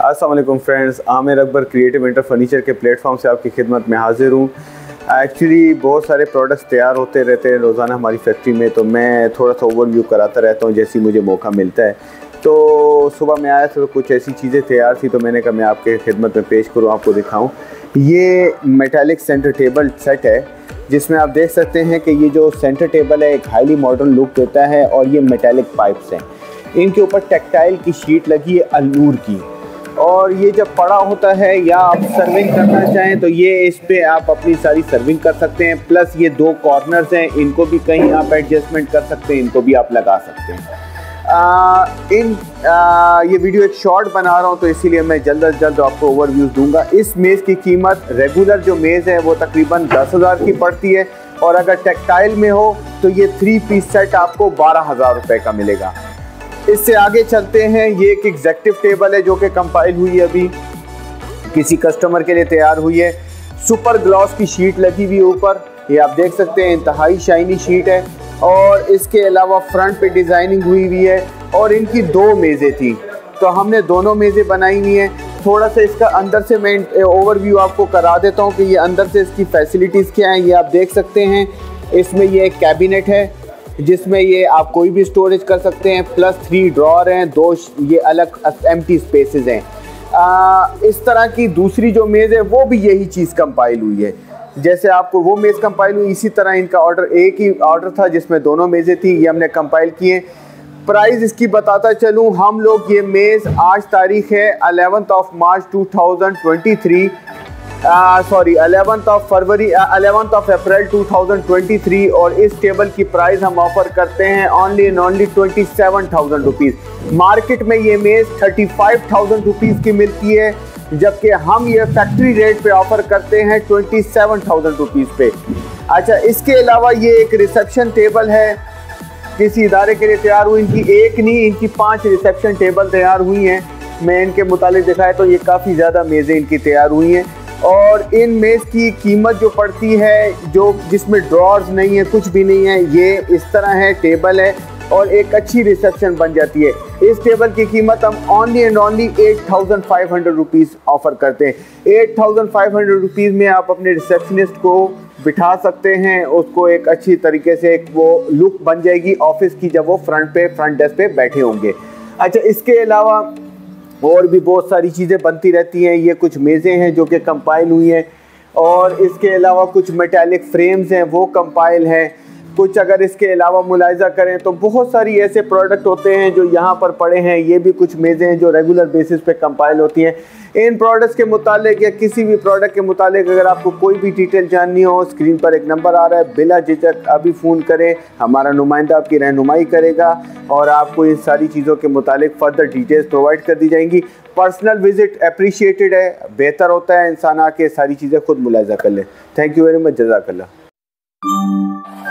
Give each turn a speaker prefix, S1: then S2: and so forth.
S1: अस्सलाम वालेकुम friends, Aamir Akbar creative inter furniture के प्लेटफॉर्म से आपकी खिदमत में हाजिर हूँ। एक्चुअली बहुत सारे प्रोडक्ट्स तैयार होते रहते हैं रोज़ाना हमारी फैक्ट्री में, तो मैं थोड़ा सा ओवरव्यू कराता रहता हूँ जैसे मुझे मौका मिलता है। तो सुबह मैं आया था तो कुछ ऐसी चीज़ें तैयार थी, तो मैंने कहा मैं आपके खिदमत में पेश करूँ, आपको दिखाऊँ। ये मेटालिक सेंटर टेबल सेट है जिसमें आप देख सकते हैं कि ये जो सेंटर टेबल है एक हाईली मॉडर्न लुक देता है, और ये मेटालिक पाइप्स हैं, इनके ऊपर टेक्टाइल की शीट लगी है अलूर की, और ये जब पड़ा होता है या आप सर्विंग करना चाहें तो ये इस पे आप अपनी सारी सर्विंग कर सकते हैं। प्लस ये दो कॉर्नर्स हैं, इनको भी कहीं आप एडजस्टमेंट कर सकते हैं, इनको भी आप लगा सकते हैं। ये वीडियो एक शॉर्ट बना रहा हूँ तो इसीलिए मैं जल्द अज जल्द आपको ओवरव्यूज दूंगा। इस मेज़ की कीमत रेगुलर जो मेज़ है वो तकरीबन 10,000 की पड़ती है, और अगर टेक्टाइल में हो तो ये 3 पीस सेट आपको 12,000 रुपये का मिलेगा। इससे आगे चलते हैं। ये एक एग्जेक्टिव टेबल है जो कि कंपाइल हुई है, अभी किसी कस्टमर के लिए तैयार हुई है। सुपर ग्लॉस की शीट लगी हुई ऊपर, ये आप देख सकते हैं, इंतहाई शाइनी शीट है, और इसके अलावा फ्रंट पे डिज़ाइनिंग हुई हुई है। और इनकी 2 मेज़ें थी तो हमने दोनों मेज़ें बनाई हुई हैं। थोड़ा सा इसका अंदर से मैं ओवरव्यू आपको करा देता हूँ कि ये अंदर से इसकी फैसिलिटीज़ क्या हैं। ये आप देख सकते हैं, इसमें ये एक कैबिनेट है जिसमें ये आप कोई भी स्टोरेज कर सकते हैं, प्लस 3 ड्रॉर हैं, 2 ये अलग एम्प्टी स्पेसेस हैं। इस तरह की दूसरी जो मेज़ है वो भी यही चीज़ कंपाइल हुई है, जैसे आपको वो मेज़ कंपाइल हुई इसी तरह इनका ऑर्डर, एक ही ऑर्डर था जिसमें दोनों मेज़ें थी, ये हमने कंपाइल किए। प्राइस इसकी बताता चलूँ, हम लोग ये मेज़ आज तारीख है 11 मार्च 2023 11 अप्रैल 2023, और इस टेबल की प्राइस हम ऑफर करते हैं only and only 27,000 rupees. Market में ये मेज़ 35,000 रुपीज़ की मिलती है, जबकि हम ये फैक्ट्री रेट पे ऑफर करते हैं 27,000 रुपीज़ पे। अच्छा, इसके अलावा ये एक रिसेप्शन टेबल है, किसी इदारे के लिए तैयार हुई। इनकी एक नहीं, इनकी 5 रिसेप्शन टेबल तैयार हुई हैं। मैं इनके मुतालिक दिखाया तो ये काफ़ी ज़्यादा मेज़ें इनकी तैयार हुई हैं। और इन मेज़ की कीमत जो पड़ती है, जो जिसमें ड्रॉर्स नहीं है, कुछ भी नहीं है, ये इस तरह है, टेबल है और एक अच्छी रिसेप्शन बन जाती है। इस टेबल की कीमत हम only and only 8,500 rupees offer करते हैं। 8,500 रुपीज़ में आप अपने रिसेप्शनिस्ट को बिठा सकते हैं, उसको एक अच्छी तरीके से एक वो लुक बन जाएगी ऑफिस की जब वो फ्रंट डेस्क पे बैठे होंगे। अच्छा, इसके अलावा और भी बहुत सारी चीज़ें बनती रहती हैं। ये कुछ मेज़ें हैं जो कि कंपाइल हुई हैं, और इसके अलावा कुछ मेटालिक फ्रेम्स हैं वो कंपाइल हैं। कुछ अगर इसके अलावा मुलाहिजा करें तो बहुत सारी ऐसे प्रोडक्ट होते हैं जो यहाँ पर पड़े हैं। ये भी कुछ मेज़ें हैं जो रेगुलर बेसिस पे कंपाइल होती हैं। इन प्रोडक्ट्स के मुतालिक या किसी भी प्रोडक्ट के मुतालिक अगर आपको कोई भी डिटेल जाननी हो, स्क्रीन पर एक नंबर आ रहा है, बिला झिझक अभी फ़ोन करें, हमारा नुमाइंदा आपकी रहनुमाई करेगा और आपको इन सारी चीज़ों के मुतालिक फ़र्दर डिटेल्स प्रोवाइड कर दी जाएंगी। पर्सनल विजिट अप्रिशिएटेड है, बेहतर होता है इंसान आके सारी चीज़ें खुद मुलाहिजा कर ले। थैंक यू वेरी मच, जज़ाकल्लाह।